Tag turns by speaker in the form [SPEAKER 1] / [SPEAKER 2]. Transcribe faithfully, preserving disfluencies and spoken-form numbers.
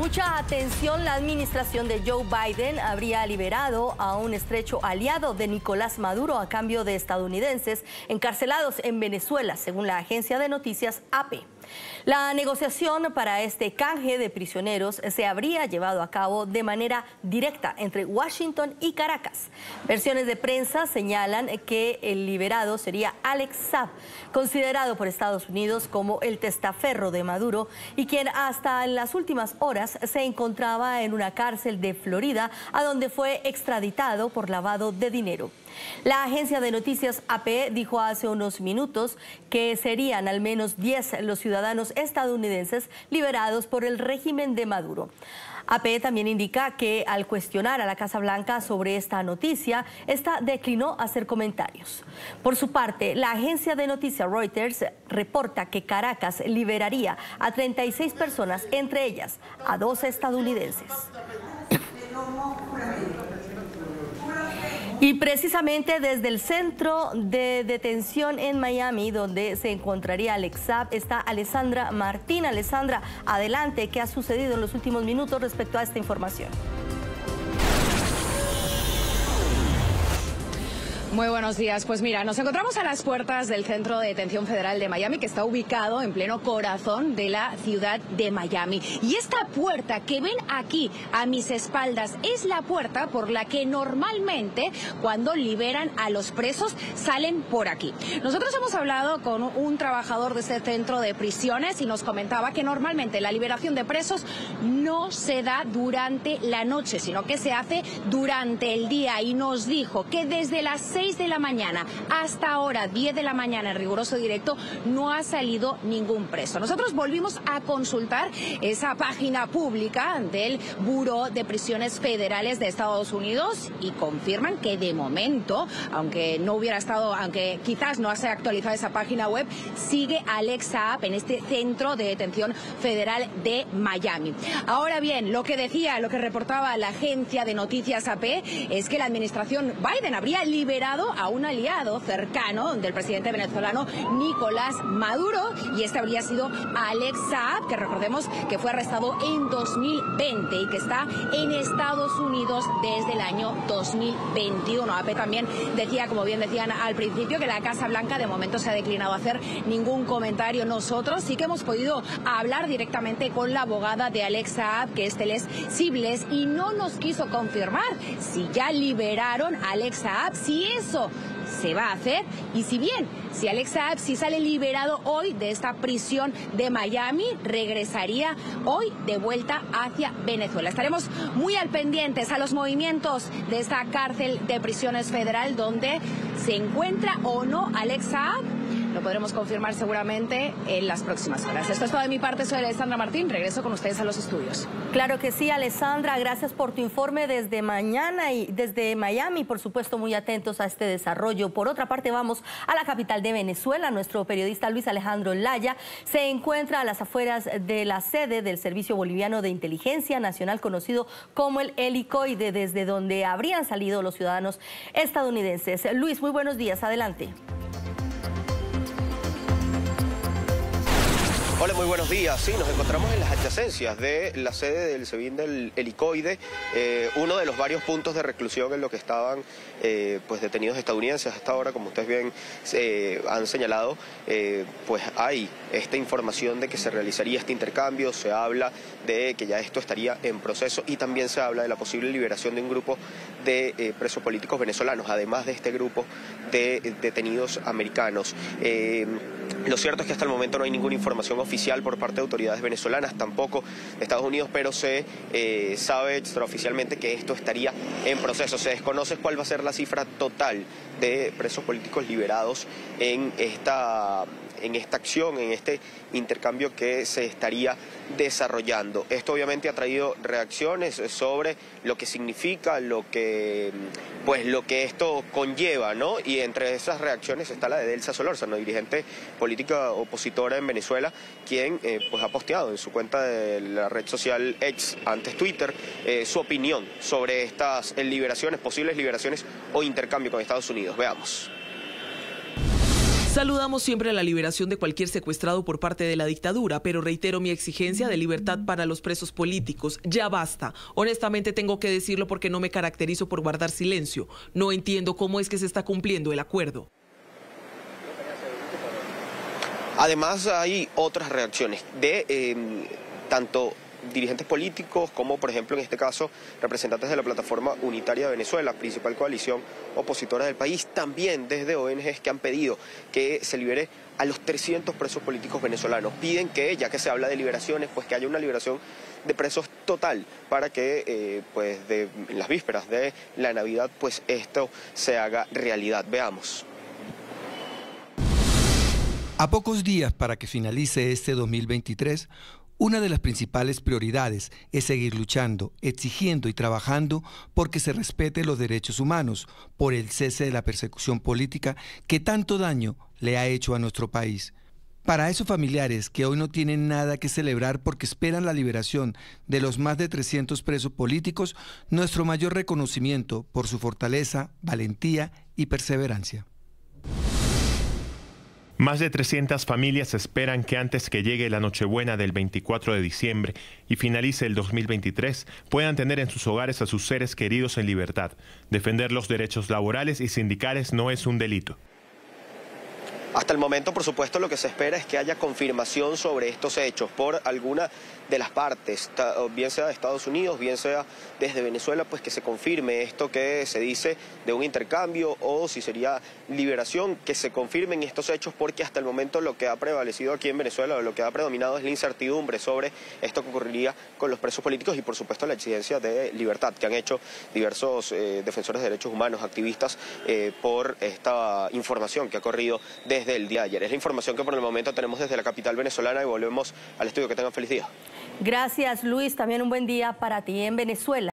[SPEAKER 1] mucha atención, la administración de Joe Biden habría liberado a un estrecho aliado de Nicolás Maduro a cambio de estadounidenses encarcelados en Venezuela, según la agencia de noticias A P. La negociación para este canje de prisioneros se habría llevado a cabo de manera directa entre Washington y Caracas. Versiones de prensa señalan que el liberado sería Alex Saab, considerado por Estados Unidos como el testaferro de Maduro y quien hasta en las últimas horas se encontraba en una cárcel de Florida, a donde fue extraditado por lavado de dinero. La agencia de noticias A P dijo hace unos minutos que serían al menos diez los ciudadanos estadounidenses liberados por el régimen de Maduro. A P también indica que al cuestionar a la Casa Blanca sobre esta noticia, esta declinó hacer comentarios. Por su parte, la agencia de noticias Reuters reporta que Caracas liberaría a treinta y seis personas, entre ellas a dos estadounidenses. Y precisamente desde el centro de detención en Miami, donde se encontraría Alex Saab, está Alessandra Martín. Alessandra, adelante, ¿qué ha sucedido en los últimos minutos respecto a esta información?
[SPEAKER 2] Muy buenos días. Pues mira, nos encontramos a las puertas del Centro de Detención Federal de Miami, que está ubicado en pleno corazón de la ciudad de Miami. Y esta puerta que ven aquí a mis espaldas es la puerta por la que normalmente cuando liberan a los presos salen por aquí. Nosotros hemos hablado con un trabajador de este centro de prisiones y nos comentaba que normalmente la liberación de presos no se da durante la noche, sino que se hace durante el día. Y nos dijo que desde las seis de la mañana hasta ahora diez de la mañana en riguroso directo no ha salido ningún preso. Nosotros volvimos a consultar esa página pública del Buró de Prisiones Federales de Estados Unidos y confirman que de momento, aunque no hubiera estado, aunque quizás no se ha actualizado esa página web, sigue Alex Saab en este Centro de Detención Federal de Miami. Ahora bien, lo que decía, lo que reportaba la agencia de noticias A P es que la administración Biden habría liberado a un aliado cercano del presidente venezolano Nicolás Maduro, y este habría sido Alex Saab, que recordemos que fue arrestado en dos mil veinte y que está en Estados Unidos desde el año dos mil veintiuno. A P también decía, como bien decían al principio, que la Casa Blanca de momento se ha declinado a hacer ningún comentario. Nosotros sí que hemos podido hablar directamente con la abogada de Alex Saab, que es Celeste Sibles, y no nos quiso confirmar si ya liberaron a Alex Saab, si eso se va a hacer, y si bien, si Alex Saab si sale liberado hoy de esta prisión de Miami, regresaría hoy de vuelta hacia Venezuela. Estaremos muy al pendientes a los movimientos de esta cárcel de prisiones federal, donde se encuentra o no Alex Saab. Lo podremos confirmar seguramente en las próximas horas. Esto es todo de mi parte, soy Alessandra Martín, regreso con ustedes a los estudios.
[SPEAKER 1] Claro que sí, Alessandra, gracias por tu informe desde mañana y desde Miami, por supuesto muy atentos a este desarrollo. Por otra parte, vamos a la capital de Venezuela. Nuestro periodista Luis Alejandro Laya se encuentra a las afueras de la sede del Servicio Boliviano de Inteligencia Nacional, conocido como el Helicoide, desde donde habrían salido los ciudadanos estadounidenses. Luis, muy buenos días, adelante.
[SPEAKER 3] Hola, muy buenos días. Sí, nos encontramos en las adyacencias de la sede del SEBIN del Helicoide, eh, uno de los varios puntos de reclusión en los que estaban eh, pues detenidos estadounidenses. Hasta ahora, como ustedes bien eh, han señalado, eh, pues hay esta información de que se realizaría este intercambio, se habla de que ya esto estaría en proceso y también se habla de la posible liberación de un grupo de eh, presos políticos venezolanos, además de este grupo de eh, detenidos americanos. Eh, lo cierto es que hasta el momento no hay ninguna información oficial por parte de autoridades venezolanas, tampoco de Estados Unidos, pero se eh, sabe extraoficialmente que esto estaría en proceso. Se desconoce cuál va a ser la cifra total de presos políticos liberados en esta, en esta acción, en este intercambio que se estaría desarrollando. Esto obviamente ha traído reacciones sobre lo que significa, lo que, pues, lo que esto conlleva, ¿no? Y entre esas reacciones está la de Delsa Solórzano, dirigente política opositora en Venezuela, quien eh, pues ha posteado en su cuenta de la red social X, antes Twitter, eh, su opinión sobre estas liberaciones, posibles liberaciones o intercambio con Estados Unidos. Veamos.
[SPEAKER 4] Saludamos siempre la liberación de cualquier secuestrado por parte de la dictadura, pero reitero mi exigencia de libertad para los presos políticos. Ya basta. Honestamente tengo que decirlo porque no me caracterizo por guardar silencio. No entiendo cómo es que se está cumpliendo el acuerdo.
[SPEAKER 3] Además hay otras reacciones de eh, tanto dirigentes políticos como, por ejemplo, en este caso, representantes de la Plataforma Unitaria de Venezuela, principal coalición opositora del país, también desde O N Ges que han pedido que se libere a los trescientos presos políticos venezolanos. Piden que, ya que se habla de liberaciones, pues que haya una liberación de presos total para que, eh, pues, de, en las vísperas de la Navidad, pues esto se haga realidad. Veamos.
[SPEAKER 5] A pocos días para que finalice este dos mil veintitrés, una de las principales prioridades es seguir luchando, exigiendo y trabajando porque se respete los derechos humanos, por el cese de la persecución política que tanto daño le ha hecho a nuestro país. Para esos familiares que hoy no tienen nada que celebrar porque esperan la liberación de los más de trescientos presos políticos, nuestro mayor reconocimiento por su fortaleza, valentía y perseverancia.
[SPEAKER 6] Más de trescientas familias esperan que antes que llegue la Nochebuena del veinticuatro de diciembre y finalice el dos mil veintitrés, puedan tener en sus hogares a sus seres queridos en libertad. Defender los derechos laborales y sindicales no es un delito.
[SPEAKER 3] Hasta el momento, por supuesto, lo que se espera es que haya confirmación sobre estos hechos por alguna de las partes, bien sea de Estados Unidos, bien sea desde Venezuela, pues que se confirme esto que se dice de un intercambio o si sería liberación, que se confirmen estos hechos, porque hasta el momento lo que ha prevalecido aquí en Venezuela o lo que ha predominado es la incertidumbre sobre esto que ocurriría con los presos políticos y por supuesto la exigencia de libertad que han hecho diversos eh, defensores de derechos humanos, activistas, eh, por esta información que ha corrido desde el día de ayer. Es la información que por el momento tenemos desde la capital venezolana y volvemos al estudio. Que tengan feliz día.
[SPEAKER 1] Gracias, Luis. También un buen día para ti en Venezuela.